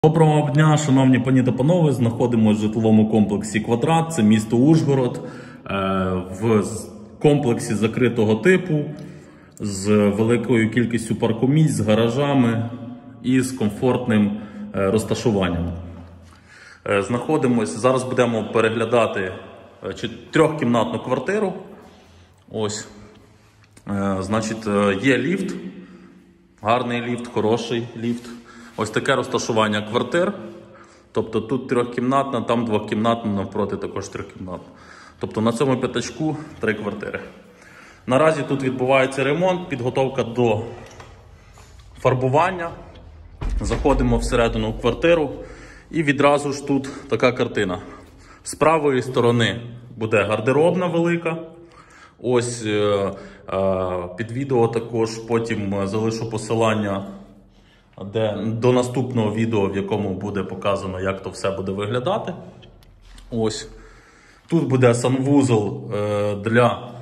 Доброго дня, шановні пані та панове. Знаходимося в житловому комплексі «Квадрат», це місто Ужгород, в комплексі закритого типу, з великою кількістю паркомісць, з гаражами і з комфортним розташуванням. Зараз будемо переглядати трьохкімнатну квартиру. Ось, значить, є ліфт, гарний ліфт, хороший ліфт. Ось таке розташування квартир. Тобто тут трьохкімнатна, там двокімнатна, навпроти також трьохкімнатна. Тобто на цьому п'ятачку 3 квартири. Наразі тут відбувається ремонт, підготовка до фарбування. Заходимо всередину в квартиру і відразу ж тут така картина. З правої сторони буде гардеробна велика. Ось під відео також потім залишу посилання до наступного відео, в якому буде показано, як то все буде виглядати. Ось. Тут буде санвузол для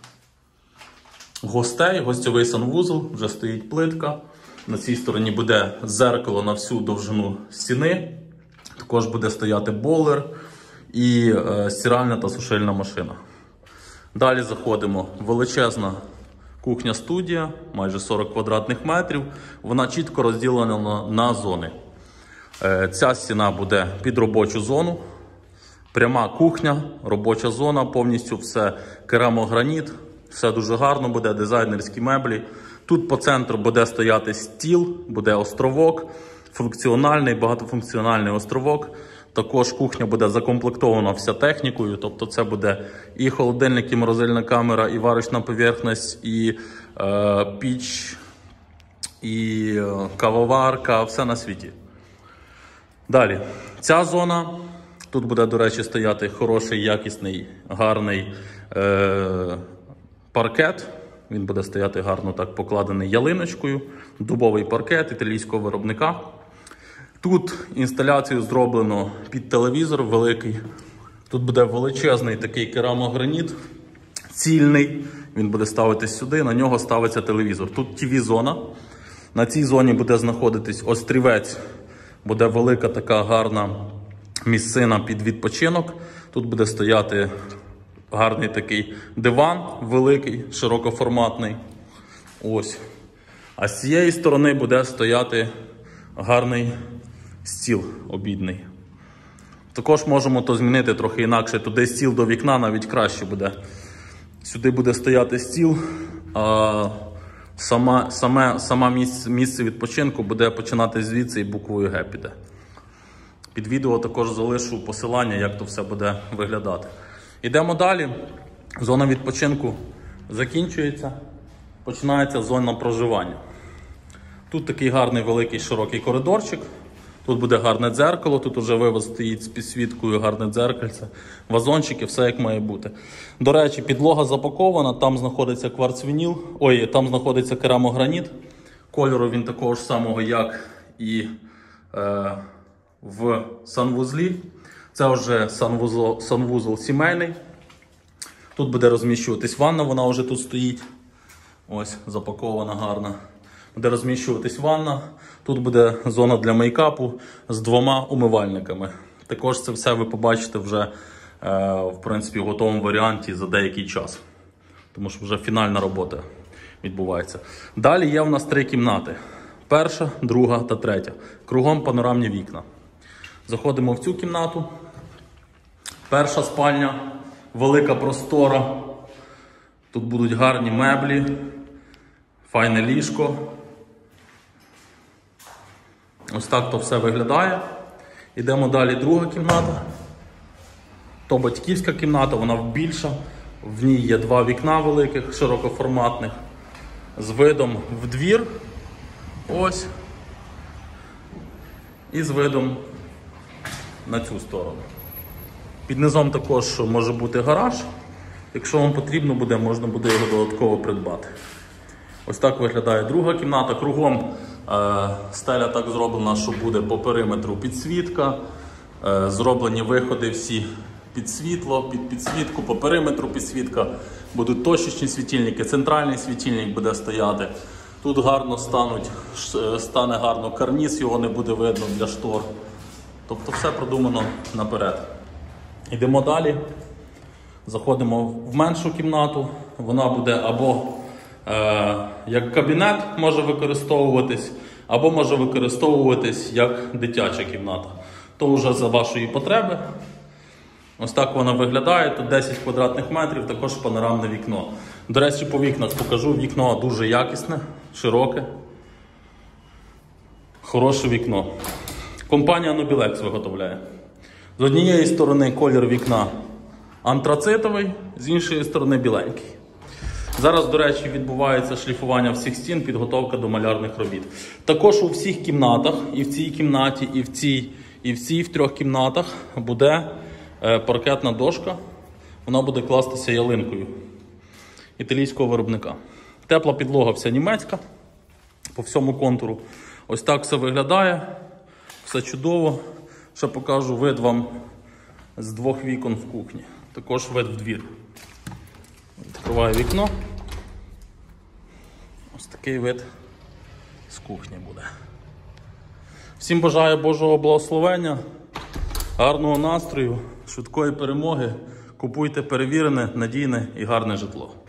гостей, гостьовий санвузол, вже стоїть плитка. На цій стороні буде зеркало на всю довжину стіни. Також буде стояти бойлер і стиральна та сушильна машина. Далі заходимо. Величезна кухня-студія, майже 40 квадратних метрів. Вона чітко розділена на зони. Ця стіна буде під робочу зону. Пряма кухня, робоча зона, повністю все керамограніт. Все дуже гарно буде, дизайнерські меблі. Тут по центру буде стояти стіл, буде островок, функціональний, багатофункціональний островок. Також кухня буде закомплектована вся технікою, тобто це буде і холодильник, і морозильна камера, і варочна поверхність, і піч, і кавоварка, все на світі. Далі, ця зона, тут буде, до речі, стояти хороший, якісний, гарний паркет. Він буде стояти гарно так покладений ялиночкою, дубовий паркет італійського виробника. Тут інсталяцію зроблено під телевізор великий. Тут буде величезний такий керамограніт, цільний. Він буде ставитись сюди, на нього ставиться телевізор. Тут ТВ-зона. На цій зоні буде знаходитись острівець. Буде велика така гарна місцина під відпочинок. Тут буде стояти гарний такий диван великий, широкоформатний. Ось. А з цієї сторони буде стояти гарний стіл обідний. Також можемо то змінити трохи інакше. Туди стіл до вікна навіть краще буде. Сюди буде стояти стіл, а саме місце відпочинку буде починати звідси і буквою Г піде. Під відео також залишу посилання, як то все буде виглядати. Йдемо далі. Зона відпочинку закінчується. Починається зона проживання. Тут такий гарний великий широкий коридорчик. Тут буде гарне дзеркало, тут вже вивоз стоїть з підсвіткою, гарне дзеркальце, вазончики, все як має бути. До речі, підлога запакована, там знаходиться кварцвініл, там знаходиться керамограніт. Кольору він такого ж самого, як і в санвузлі. Це вже санвузол сімейний. Тут буде розміщуватись ванна, вона вже тут стоїть. Ось, запакована гарна. Буде розміщуватись ванна. Тут буде зона для мейкапу з 2 умивальниками. Також це все ви побачите вже в принципі, в готовому варіанті за деякий час. Тому що вже фінальна робота відбувається. Далі є в нас 3 кімнати. Перша, друга та третя. Кругом панорамні вікна. Заходимо в цю кімнату. Перша спальня, велика простора. Тут будуть гарні меблі, файне ліжко. Ось так то все виглядає. Йдемо далі, друга кімната. То батьківська кімната, вона більша. В ній є 2 вікна великих, широкоформатних, з видом в двір. Ось. І з видом на цю сторону. Під низом також може бути гараж. Якщо вам потрібно буде, можна буде його додатково придбати. Ось так виглядає друга кімната. Кругом стеля так зроблена, що буде по периметру підсвітка. Зроблені виходи всі під світло, під підсвітку, по периметру підсвітка. Будуть точечні світильники, центральний світильник буде стояти. Тут гарно стане гарно карніз, його не буде видно для штор. Тобто все продумано наперед. Йдемо далі. Заходимо в меншу кімнату. Вона буде або як кабінет може використовуватись, або може використовуватись як дитяча кімната. То вже за вашої потреби. Ось так вона виглядає. Тут 10 квадратних метрів, також панорамне вікно. До речі, по вікнах покажу. Вікно дуже якісне, широке. Хороше вікно. Компанія Nobilex виготовляє. З однієї сторони колір вікна антрацитовий, з іншої сторони біленький. Зараз, до речі, відбувається шліфування всіх стін, підготовка до малярних робіт. Також у всіх кімнатах, і в цій кімнаті, і в цій, в 3 кімнатах буде паркетна дошка. Вона буде кластися ялинкою італійського виробника. Тепла підлога вся німецька, по всьому контуру. Ось так все виглядає, все чудово. Ще покажу вид вам з 2 вікон в кухні. Також вид в двір. Відкриваю вікно. Ось такий вид з кухні буде. Всім бажаю Божого благословення, гарного настрою, швидкої перемоги. Купуйте перевірене, надійне і гарне житло.